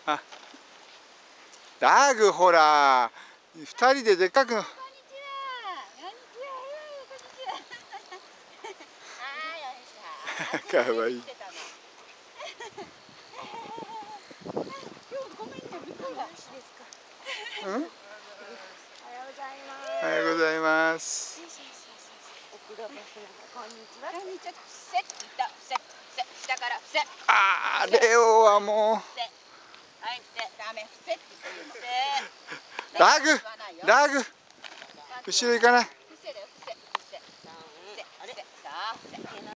あ、ラグほら、二人ででっかく。かわいい。うん？おはようございます。ああ、レオはもう。ラグ、ラグ。後ろ行かない。